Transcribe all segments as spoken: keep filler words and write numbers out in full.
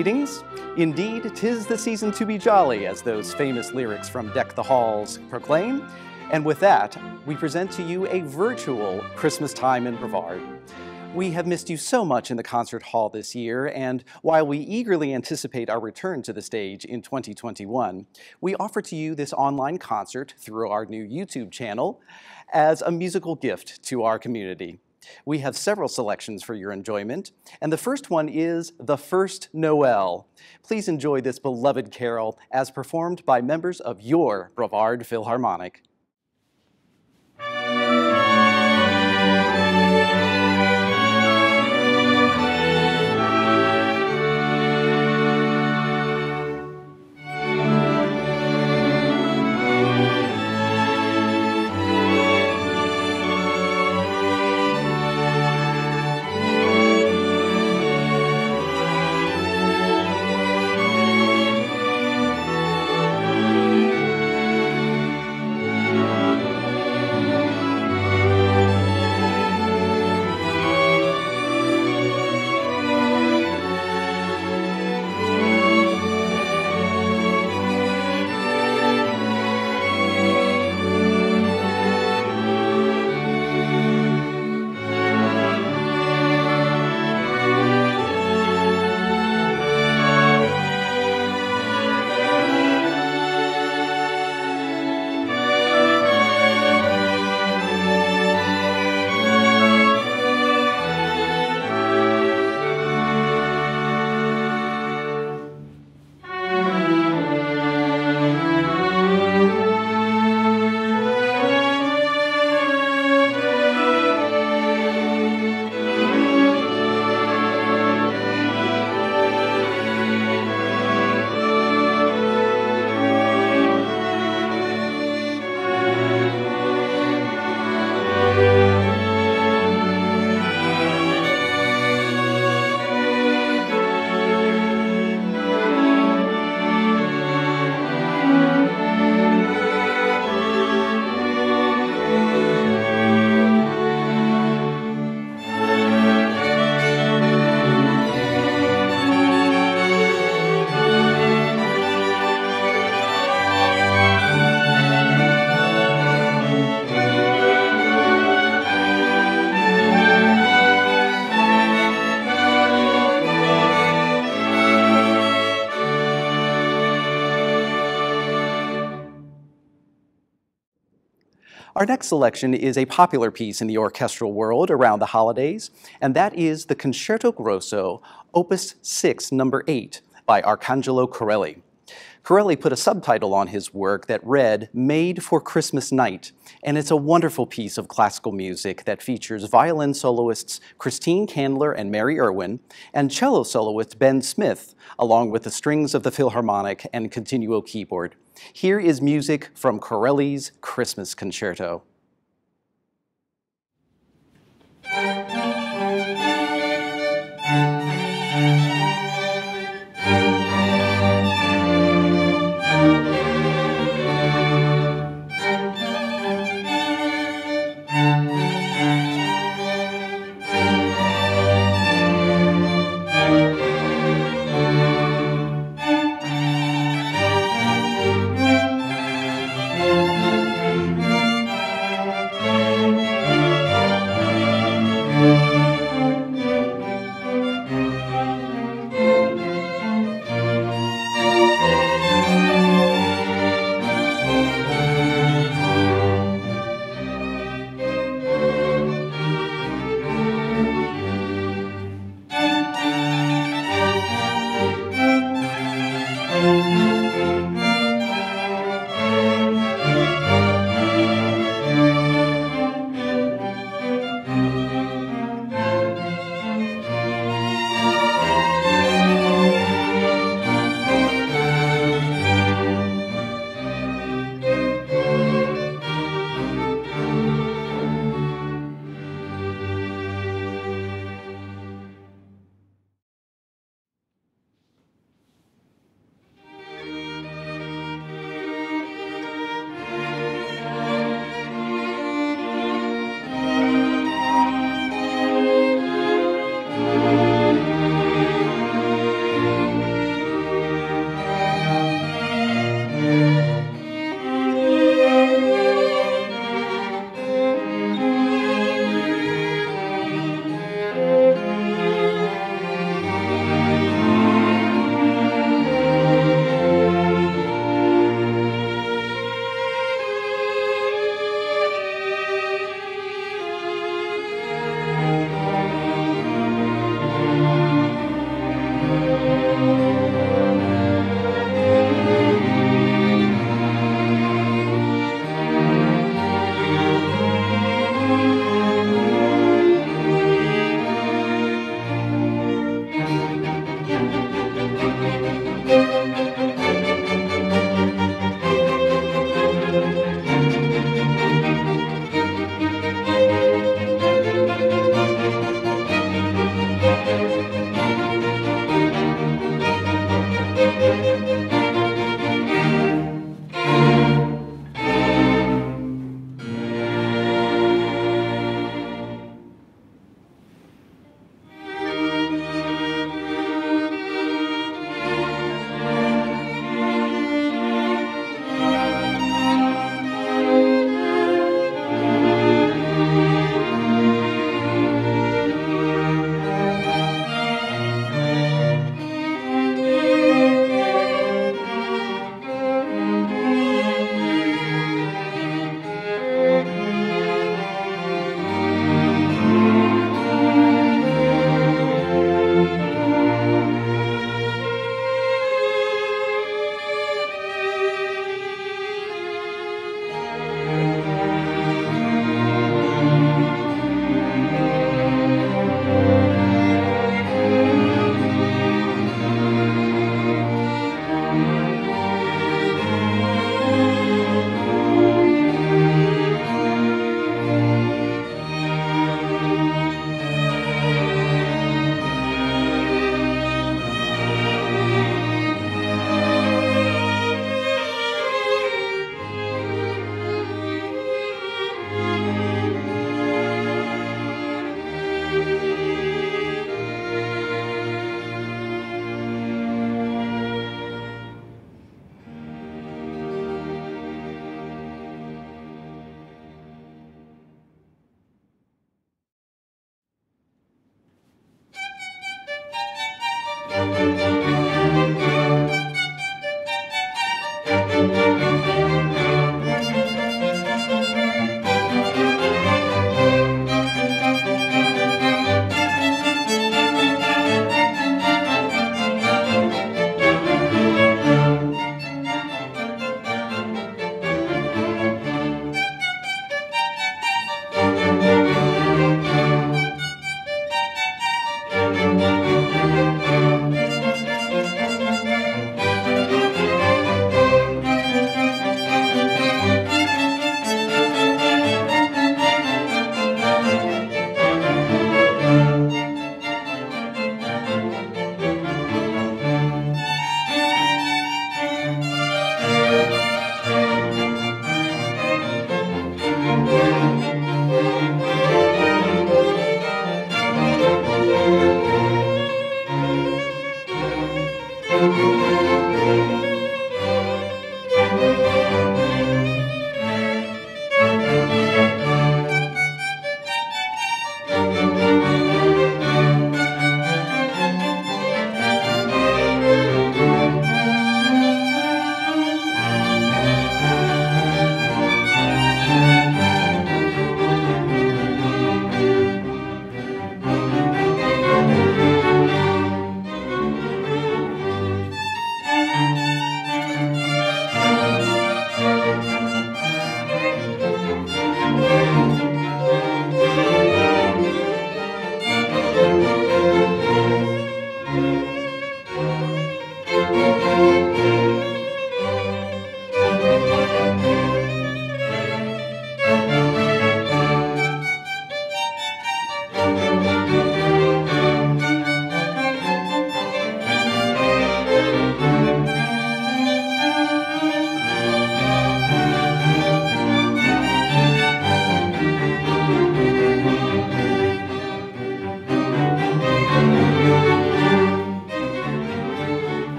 Greetings. Indeed, 'tis the season to be jolly, as those famous lyrics from Deck the Halls proclaim. And with that, we present to you a virtual Christmas time in Brevard. We have missed you so much in the concert hall this year, and while we eagerly anticipate our return to the stage in twenty twenty-one, we offer to you this online concert through our new YouTube channel as a musical gift to our community. We have several selections for your enjoyment, and the first one is The First Noel. Please enjoy this beloved carol as performed by members of your Brevard Philharmonic. Our next selection is a popular piece in the orchestral world around the holidays, and that is the Concerto Grosso, Opus six, number eight, by Arcangelo Corelli. Corelli put a subtitle on his work that read, Made for Christmas Night, and it's a wonderful piece of classical music that features violin soloists Christine Candler and Mary Irwin, and cello soloist Ben Smith, along with the strings of the Philharmonic and continuo keyboard. Here is music from Corelli's Christmas Concerto.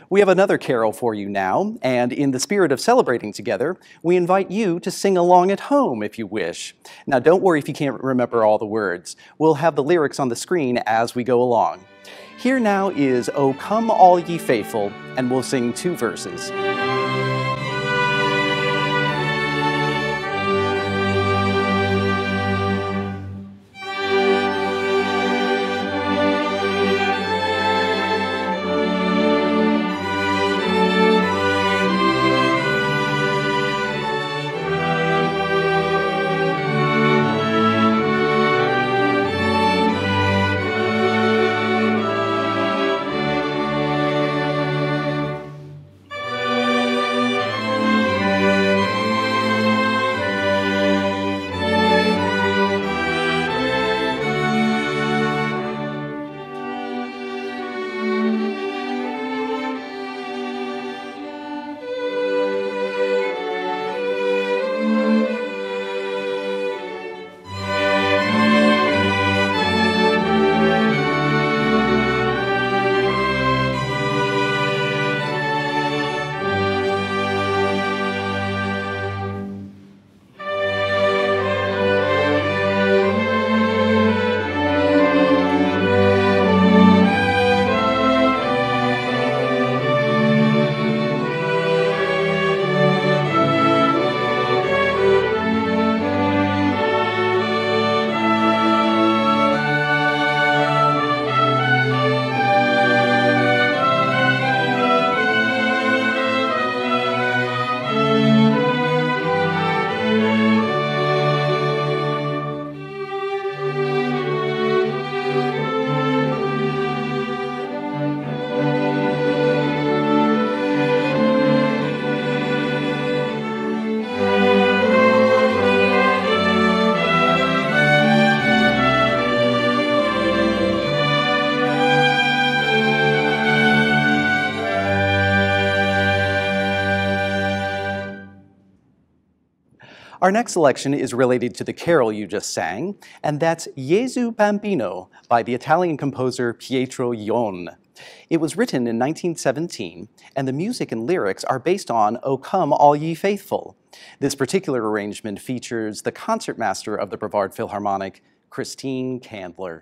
We have another carol for you now, and in the spirit of celebrating together, we invite you to sing along at home if you wish. Now, don't worry if you can't remember all the words. We'll have the lyrics on the screen as we go along. Here now is O Come All Ye Faithful, and we'll sing two verses. Our next selection is related to the carol you just sang, and that's Gesù Bambino by the Italian composer Pietro Ione. It was written in nineteen seventeen, and the music and lyrics are based on O Come All Ye Faithful. This particular arrangement features the concertmaster of the Brevard Philharmonic, Christine Candler.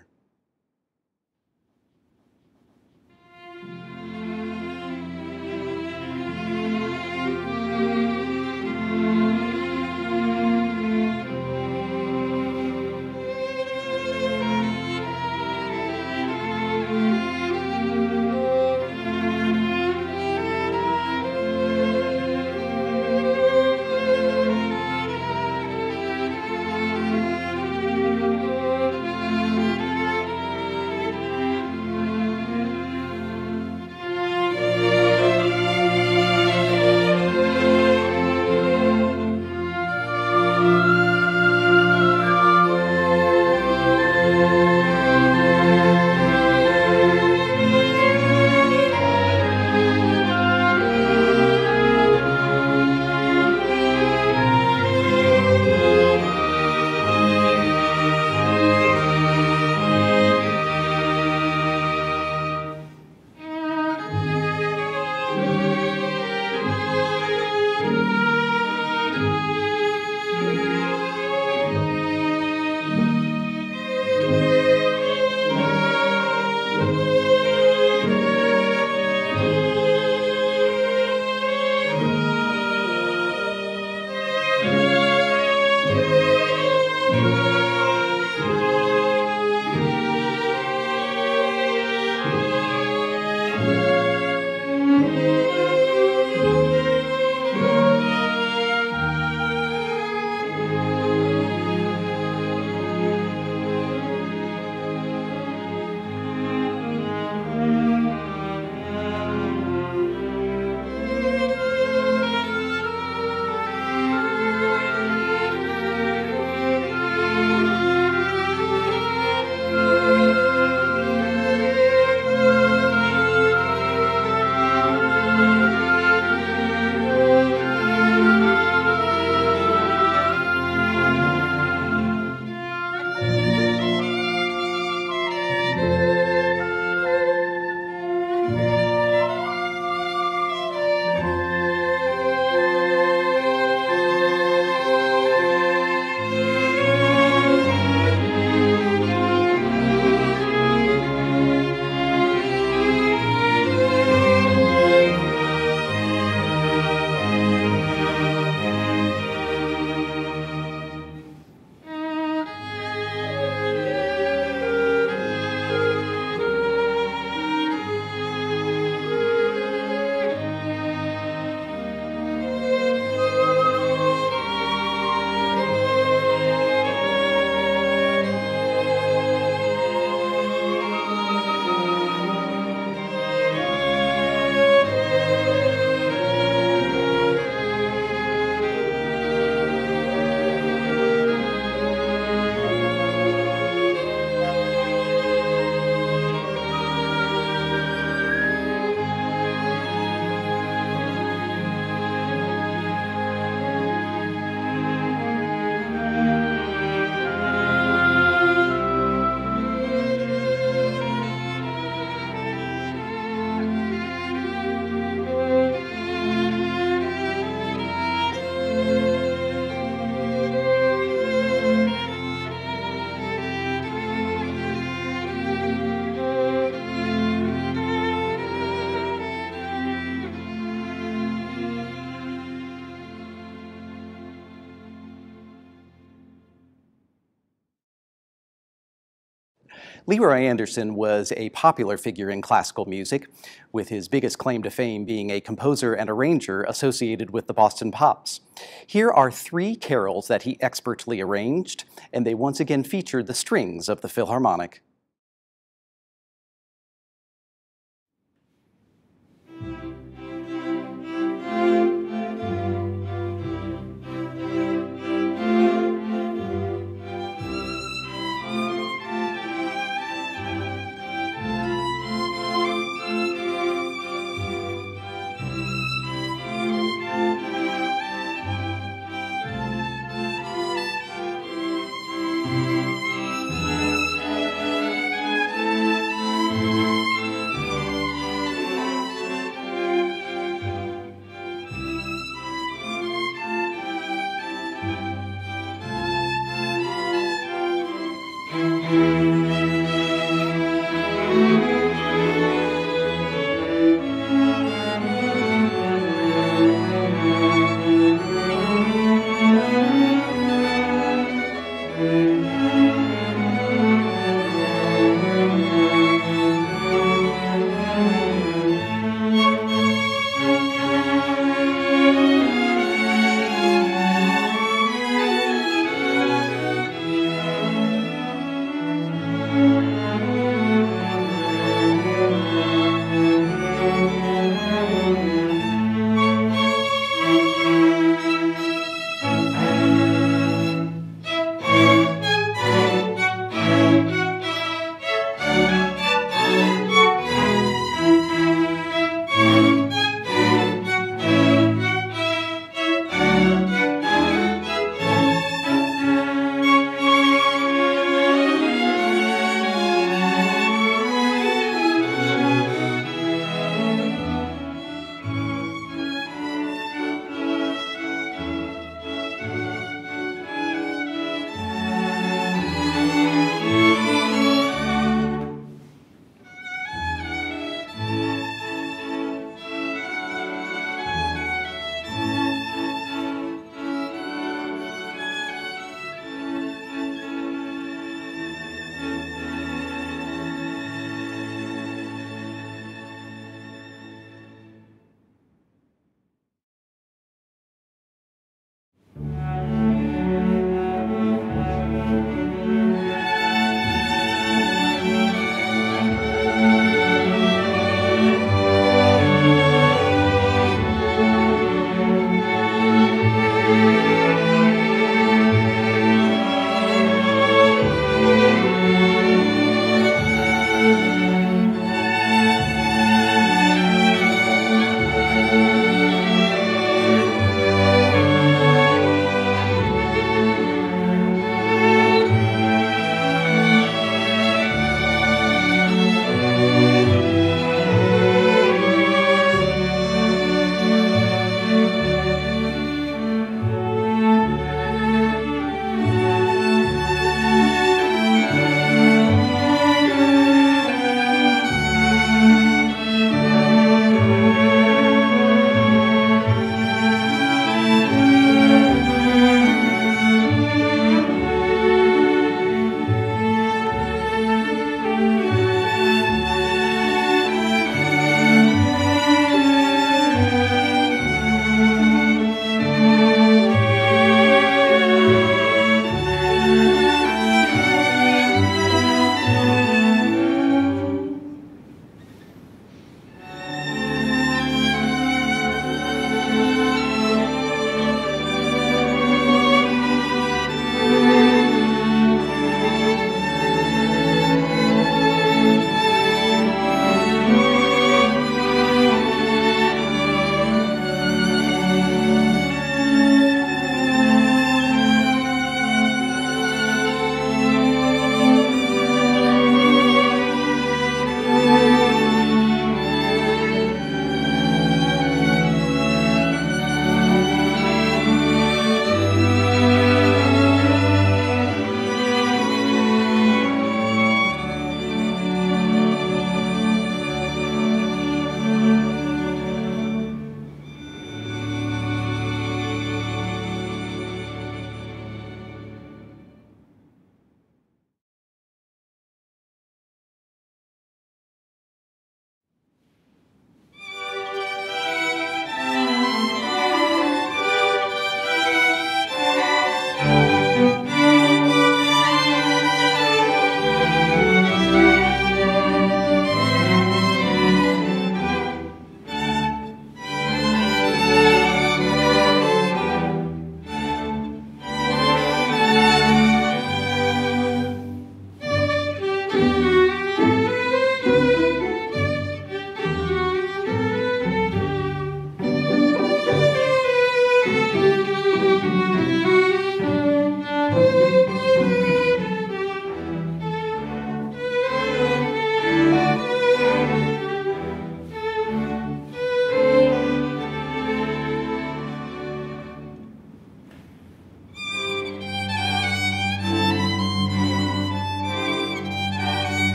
Leroy Anderson was a popular figure in classical music, with his biggest claim to fame being a composer and arranger associated with the Boston Pops. Here are three carols that he expertly arranged, and they once again featured the strings of the Philharmonic.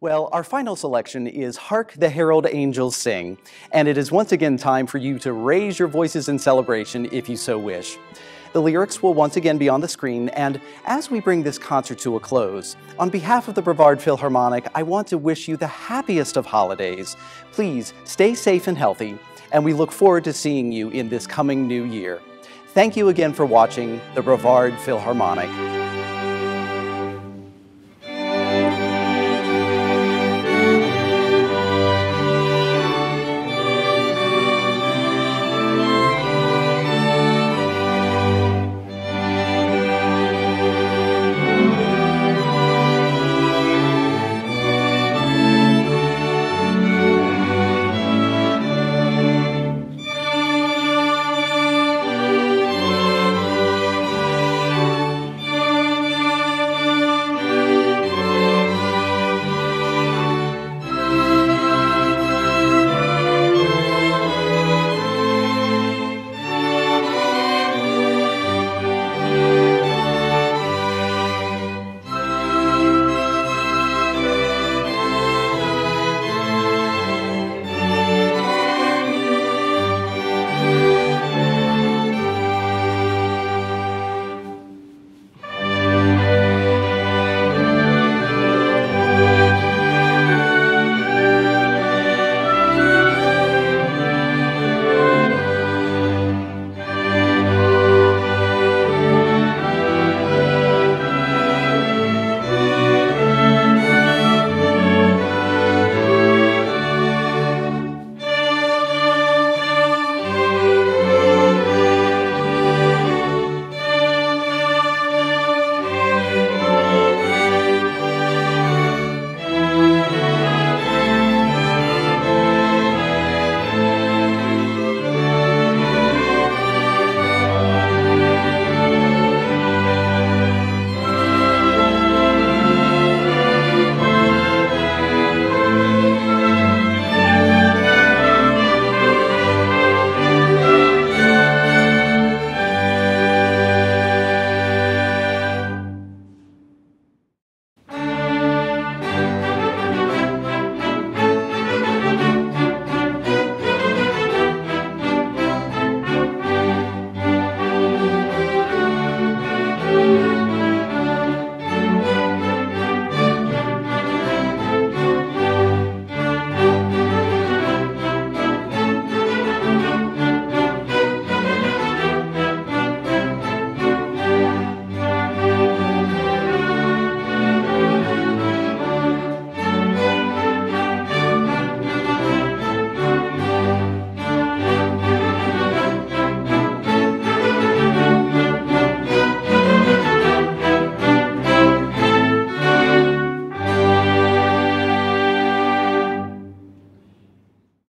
Well, our final selection is Hark the Herald Angels Sing, and it is once again time for you to raise your voices in celebration if you so wish. The lyrics will once again be on the screen, and as we bring this concert to a close, on behalf of the Brevard Philharmonic, I want to wish you the happiest of holidays. Please stay safe and healthy, and we look forward to seeing you in this coming new year. Thank you again for watching the Brevard Philharmonic.